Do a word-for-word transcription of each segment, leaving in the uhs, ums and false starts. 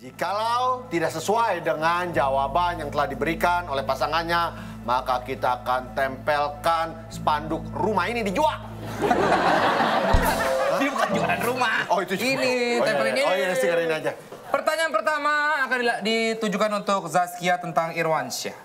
Jikalau tidak sesuai dengan jawaban yang telah diberikan oleh pasangannya, maka kita akan tempelkan spanduk rumah ini dijual. Ini bukan jualan rumah. Oh itu ini, tempel ini. Oh iya, stiker ini aja. Pertanyaan pertama akan ditujukan untuk Zaskia tentang Irwansyah.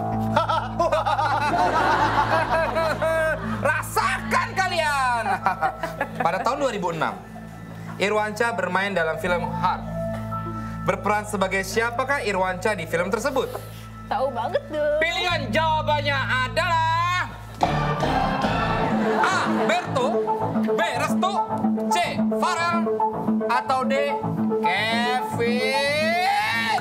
Rasakan kalian. Pada tahun dua ribu enam, Irwansyah bermain dalam film Heart. Berperan sebagai siapakah Irwansyah di film tersebut? Tahu banget tuh. Pilihan jawabannya adalah A. Berto, B. Restu, C. Farel, atau D. Kevin.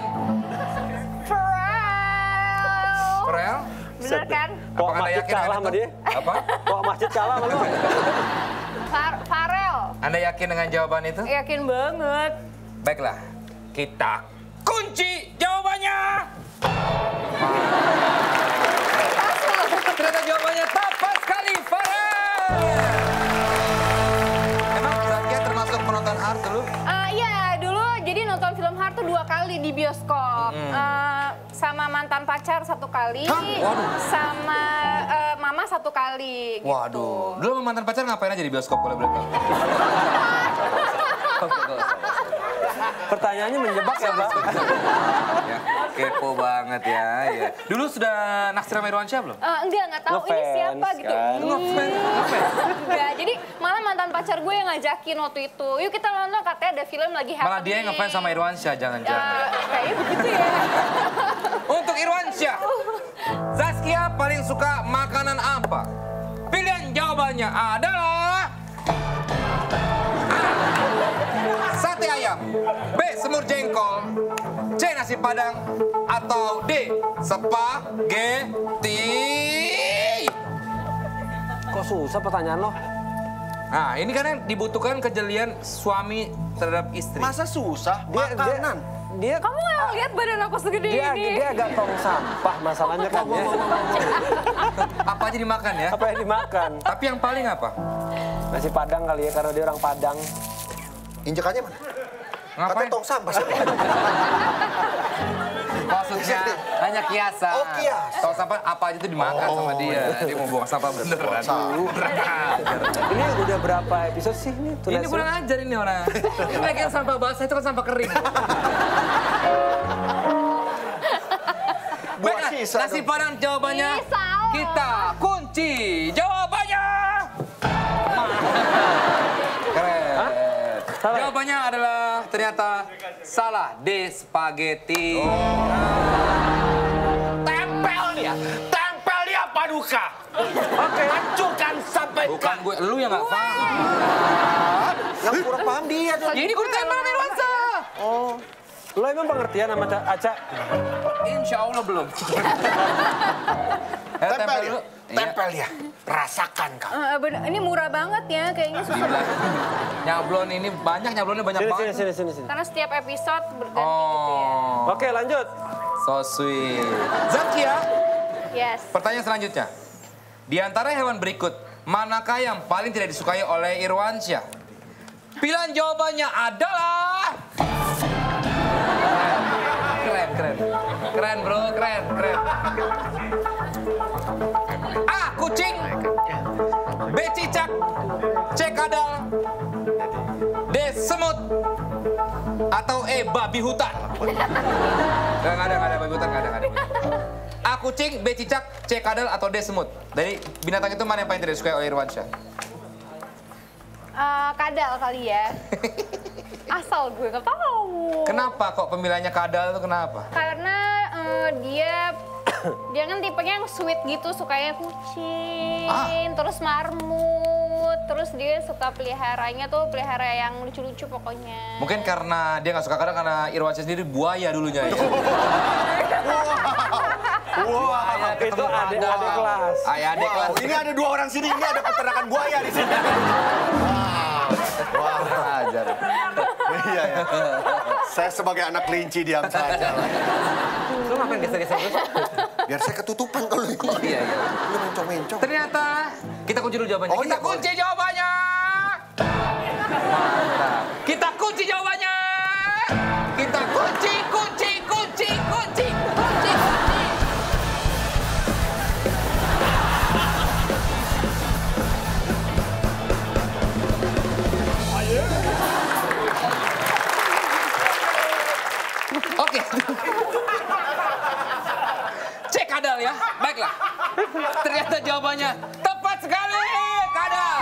Farel. Farel? Bener kan? Kok masjid kalah sama dia? Apa? Kok masjid kalah sama lu? Far Farel. Anda yakin dengan jawaban itu? Yakin banget. Baiklah, kita kunci jawabannya. Ternyata jawabannya tepat sekali, Farel. Emang Zaskia termasuk penonton Heart dulu? Uh, iya, dulu jadi nonton film Heart tuh dua kali di bioskop. Mm. Uh, sama mantan pacar satu kali, Hah? Waduh. sama uh, mama satu kali. Gitu. Waduh. Dulu sama mantan pacar ngapain aja di bioskop boleh boleh tahu? Pertanyaannya menjebak ya, Mbak? Ya, kepo banget ya, ya. Dulu sudah naksir sama Irwansyah belum? Uh, enggak, enggak tahu ini Ngefans, siapa gitu. kan? Ngefans, Enggak, jadi malah mantan pacar gue yang ngajakin waktu itu. Yuk kita nonton, katanya ada film lagi happening. Malah dia yang ngefans sama Irwansyah, jangan-jangan. Uh, kayaknya begitu ya. Untuk Irwansyah, Zaskia paling suka makanan apa? Pilihan jawabannya adalah A. Sate ayam, B. Semur jengkol, C. Nasi padang, atau D. Spaghetti. Kok susah pertanyaan lo? Nah, ini kan yang dibutuhkan kejelian suami terhadap istri. Masa susah? Dia, Makanan. Dia, dia, Kamu nggak lihat badan aku segede dia, ini? dia agak tong sampah masalahnya kan ya. Apa aja dimakan ya? Apa yang dimakan? Tapi yang paling apa? Nasi Padang kali ya, karena dia orang Padang. Injekannya mana? Ngapain? Katanya tong sampah sih. Maksudnya hanya kiasan. Oh, kiasan. Tong sampah apa aja itu dimakan sama dia. Dia mau buang sampah beneran. Ini udah berapa episode sih ini? Ini kurang ajar ini orang. Ini lagi yang sampah basah itu kan sampah kering. Baiklah, sisa nasi dong. padang jawabannya. Ih, salah. Kita kunci jawabannya. Keren. Salah. Jawabannya adalah ternyata salah. D. Spaghetti. Tempel dia, tempel dia paduka. Oke, hancurkan sampai Bukan gue, lu yang nggak paham. Yang kurang paham dia tuh. Ya ini gue tempel sama Irwansyah. Oh, lo emang pengertian sama Ca- Aca? Insya Allah belum. Eh, Tempel dia. dulu. tempel dia. Rasakan kau. Uh, bener, ini murah banget ya, kayaknya susah banget. Nyablon ini banyak, nyablonnya banyak Sini, banget. sini, sini, sini, sini. Karena setiap episode berganti gitu ya. Oh, Oke, lanjut. so sweet. Zaskia, Yes. pertanyaan selanjutnya. Di antara hewan berikut, manakah yang paling tidak disukai oleh Irwansyah? Pilihan jawabannya adalah... Keren, keren. Keren bro, keren, keren. A. Kucing, B. Cicak, C. Kadal, D. Semut, atau E. Babi hutan. Nggak ada, nggak ada babi hutan, nggak ada, nggak ada. A. Kucing, B. Cicak, C. Kadal, atau D. Semut. Dari binatang itu mana yang paling tidak disukai oleh Irwansyah? Uh, kadal kali ya. Asal gue gak tahu. Kenapa kok pemilihannya Kadal itu kenapa? Karena uh, dia dia kan tipenya yang sweet gitu, sukanya kucing, Ah. terus marmut, terus dia suka peliharanya tuh pelihara yang lucu-lucu pokoknya. Mungkin karena dia nggak suka Kadal karena Irwansyah sendiri buaya dulunya ya. Wah, Itu adik-adik kelas. Ayah adik kelas. ini ada dua orang sini, ini ada peternakan buaya di sini. Wah, wah, Ajar. iya ya. Saya sebagai anak kelinci diam saja. Lu ngapain geser-geser terus? Biar saya ketutupan kalau ini. Iya, iya. Lu mencong-mencong. Ternyata kita kunci dulu jawabannya. Oh, kita iya, kunci jawabannya. Mantap. Kita kunci jawabannya. Kita kunci Oke. Cek Kadal ya. Baiklah. Ternyata jawabannya tepat sekali, Kadal.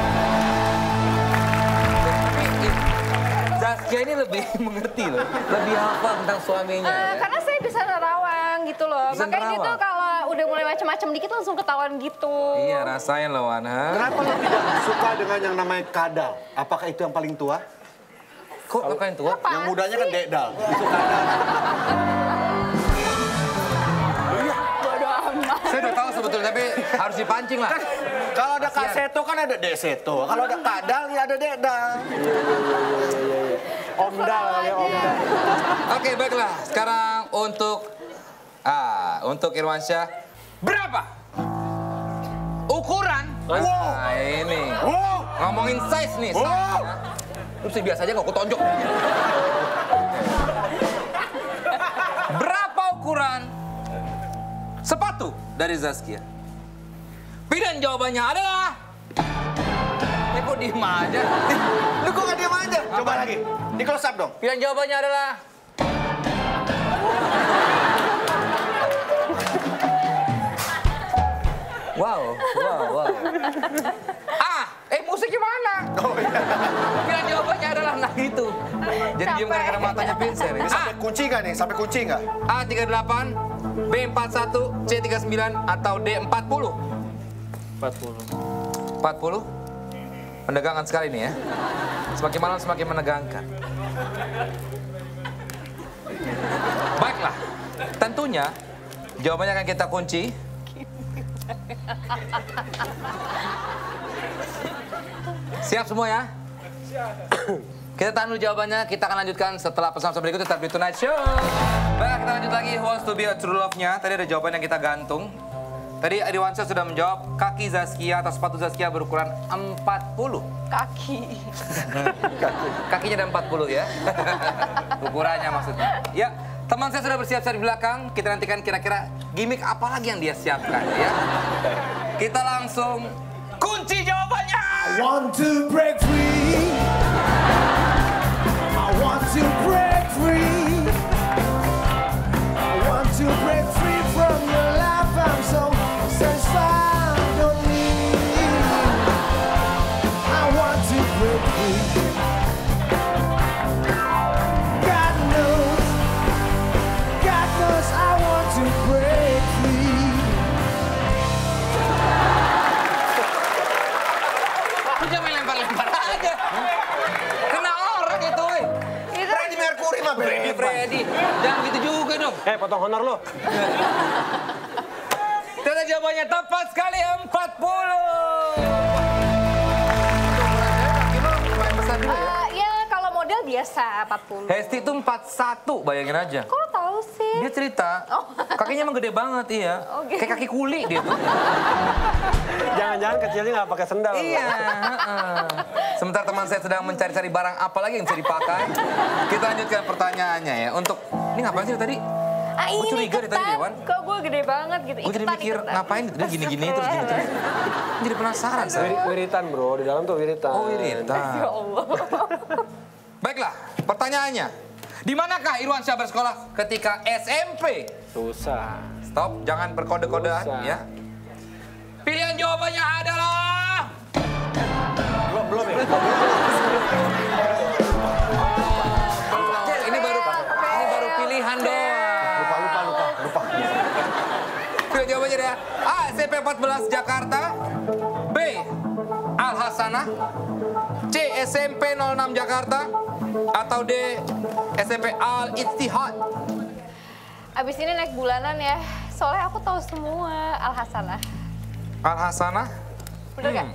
Zaskia ini lebih mengerti loh, lebih hafal tentang suaminya. Uh, ya. Karena saya bisa nerawang gitu loh. Bisa Makanya dia nerawang? tuh kalau udah mulai macam-macam dikit langsung ketahuan gitu. Iya, rasain loh, Wana. Kenapa lo tidak suka dengan yang namanya kadal? Apakah itu yang paling tua? Kok apa yang tua? Apaan Yang mudanya kan sih? dekdal. Itu kadal. Bodoh amat. Saya udah tahu sebetulnya, tapi harus dipancing lah. Kalau ada kaseto kan ada deseto. Kalau ada kadal ya ada dekdal. Omdal kali ya, omdal. Oke, baiklah. Sekarang untuk ah, untuk Irwansyah berapa ukuran? Nah, ini. Wow. Ngomongin size nih. Size, Wow. ya. Lu sih biasa aja nggak aku tonjok. Berapa ukuran sepatu dari Zaskia? Pilihan jawabannya adalah... Eh, kok diem aja? Lu kok gak diam aja? Coba Apa? lagi. Di close up dong. Pilihan jawabannya adalah... Wow, wow, wow. Ah, eh musiknya mana? Oh iya. Pilihan jawabannya adalah nah itu. Jadi diem gara-gara matanya pincer. Ini A, sampai kunci nggak nih? Sampai kunci nggak? A tiga puluh delapan, B empat puluh satu, C tiga puluh sembilan, atau D empat puluh? empat puluh. empat puluh? Menegangkan sekali nih ya. Semakin malam semakin menegangkan. Baiklah, tentunya jawabannya akan kita kunci. Siap semua ya? Kita tahan dulu jawabannya, kita akan lanjutkan setelah pesan-pesan berikut tetap di Tonight Show. Baik, kita lanjut lagi Who Wants to Be a True Love-nya. Tadi ada jawaban yang kita gantung. Tadi Irwansyah sudah menjawab kaki Zaskia atau sepatu Zaskia berukuran empat puluh. Kaki. Kakinya ada empat puluh ya. Ukurannya maksudnya. Ya, teman saya sudah bersiap-siap di belakang. Kita nantikan kira-kira gimmick apa lagi yang dia siapkan ya. Kita langsung kunci jawabannya. I want to break free. I want to break free. I want to break free from your life. I'm so satisfied on me. I want to break free. God knows, God knows I want to break free. Lu jangan lempar-lempar aja. Kena orang itu, weh. Freddie Mercury mah Freddy, Freddy. Jangan gitu juga dong. Eh, potong honor lo. Ternyata jawabannya tepat sekali, empat puluh. Lumayan besar juga ya. Uh, ya kalau model biasa empat puluh. Hesti itu empat puluh satu, bayangin aja. Kok lo tahu sih? Dia cerita, Oh. kakinya emang gede banget, iya. Oh, gitu. Kayak kaki kuli dia tuh. Jangan-jangan kecilnya nggak pakai sendal. Iya. heeh. Sementara teman saya sedang mencari-cari barang apa lagi yang bisa dipakai. Kita lanjutkan pertanyaannya ya. Untuk, ini ngapain sih tadi? Ah, Gua ini curiga deh tadi, iketan. Dewan. Kok gue gede banget gitu. Gue jadi Iketan, mikir iketan. ngapain gitu. Dia gini-gini terus gini-terus. Jadi penasaran saya. Wir- Wiritan bro, di dalam tuh wiritan. Oh, wiritan. Ya Allah. Baiklah, pertanyaannya. Di manakah Irwansyah bersekolah ketika S M P? Susah. Stop, jangan berkode-kodean Susah. ya. Pilihan jawabannya adalah... Belum, belum ya? Ini baru ini baru pilihan doang. Lupa, lupa, lupa, lupa. Pilihan jawabannya adalah A. S M P empat belas Jakarta, B. Al Hasanah, C. S M P nol enam Jakarta, atau D. S M P Al Ittihad. Abis ini naik bulanan ya. Soalnya aku tahu semua Al Hasanah. Al Hasanah. Bener nggak?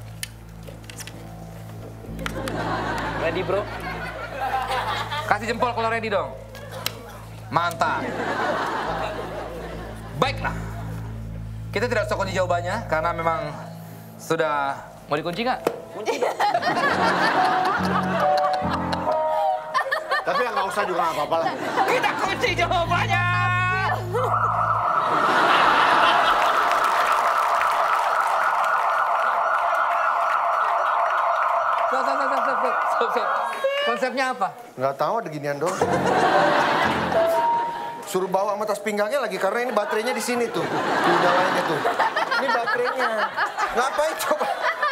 Ready bro? Kasih jempol kalau ready dong. Mantap. Baiklah. Kita tidak usah kunci jawabannya karena memang sudah mau dikunci nggak? Tapi ya nggak usah juga nggak apa-apa lah. Kita kunci jawabannya. Stop, stop, stop, stop, stop, stop, stop. Konsepnya apa? Nggak tahu ada ginian doang. Suruh bawa sama tas pinggangnya lagi karena ini baterainya di sini tuh. Tuh nyalainnya tuh. Ini baterainya. Ngapain coba?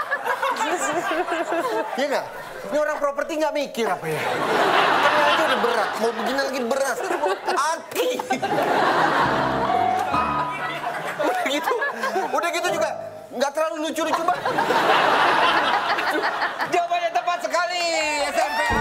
Iya nggak? Ini orang properti nggak mikir apa ya? Karena aja udah berat. Mau begini lagi berat. Aki. Udah gitu. Udah gitu juga. Nggak terlalu lucu-lucu banget. Jawabannya tepat sekali. S M P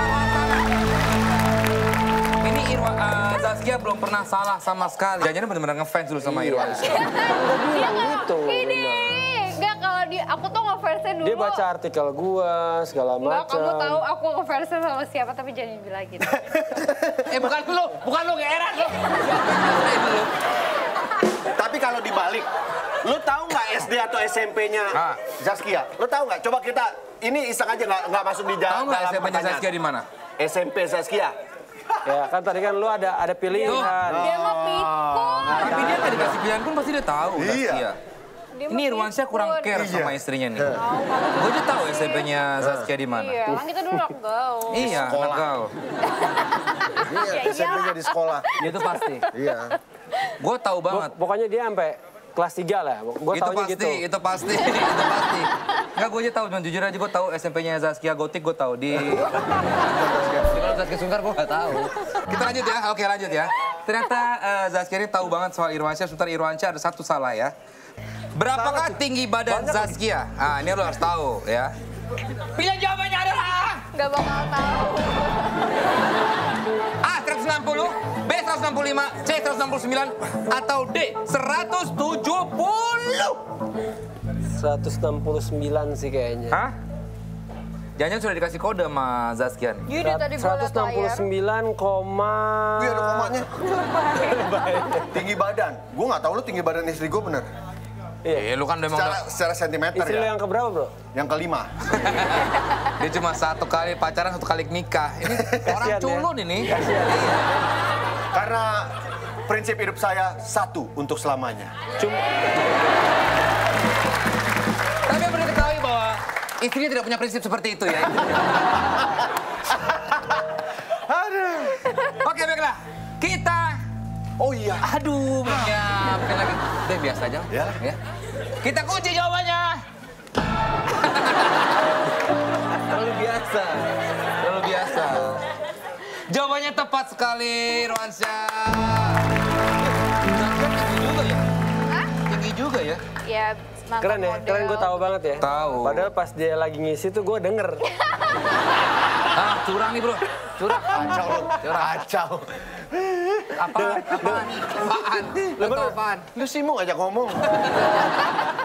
Ini Irwan, uh, Zaskia belum pernah salah sama sekali. Jangan-jangan benar-benar ngefans dulu sama Irwan. Dia nggak gitu, ini. Enggak, kalau di aku tuh ngefansnya dulu. Dia baca artikel gua segala Enggak, macam. kamu tahu aku ngefansnya sama siapa tapi jangan bilang gitu. Eh bukan lu, bukan lu geeran lu. Dulu. Tapi kalau dibalik, lu tahu nggak S D atau S M P-nya Ah. Zaskia? Lu tahu nggak? Coba kita, ini iseng aja nggak nggak masuk di Tahu jalan. nggak S M P-nya Zaskia di mana? S M P Zaskia. Ya kan tadi kan lu ada ada pilihan. Dia mah pikun. Tapi dia nggak dikasih pilihan pun pasti dia tahu. Iya. Zaskia. Dia mah Ini Irwansyah kurang pikun. care sama istrinya nih. Gue aja tahu S M P-nya Zaskia di mana. Iya, kan kita dulu anak gaul. Iya, anak gaul. Iya, Ya S M P-nya di sekolah. Itu pasti. Iya. Gue tahu banget. Pokoknya dia sampai kelas tiga lah. Gue Itu taunya pasti, gitu. itu pasti, itu pasti. Enggak, gue aja tahu, cuman jujur aja gue tahu S M P-nya Zaskia Gotik, gue tahu di. Kalau Zaskia Sungkar gue nggak tahu. Kita lanjut ya, oke lanjut ya. Ternyata uh, Zaskia ini tahu banget soal Irwansyah. Sebentar Irwansyah ada satu salah ya. Berapakah tinggi badan Zaskia? Ah, ini lo harus tahu ya. Pilihan jawabannya adalah Gak bakal tahu. A seratus enam puluh, B seratus enam puluh lima, C seratus enam puluh sembilan, atau D seratus tujuh puluh. seratus enam puluh sembilan sih kayaknya. Hah? Jangan-jangan sudah dikasih kode sama Zaskia nih. Jadi tadi gue liat seratus enam puluh layar. sembilan, Iya ada komanya. Tinggi badan. Gue nggak tahu lu tinggi badan istri gue bener. Eh, lu kan udah emang Secara, secara sentimeter Istri lu ya. yang keberapa bro? Yang kelima. dia cuma satu kali pacaran, satu kali nikah. Ini orang Kasian ya. culun ini. Karena prinsip hidup saya satu untuk selamanya. Cuma Tapi perlu diketahui bahwa istrinya tidak punya prinsip seperti itu ya. Aduh. Oke, baiklah. Kita... Oh iya. Aduh, menyiapkan lagi. Udah biasa aja. Ya. ya. Kita kunci jawabannya. terlalu biasa. Terlalu biasa. Jawabannya tepat sekali, Irwansyah. Zaskia tinggi juga ya? Hah? Tinggi juga ya? Ya, mantan Keren ya, model. keren gue tahu banget ya. Tahu. Padahal pas dia lagi ngisi tuh gue denger. Ah, curang nih bro. Curang. Kacau lu. Curang. Kacau. Apaan? Apaan? Apaan? Lu tahu apaan? Lu sih mau ngajak ngomong.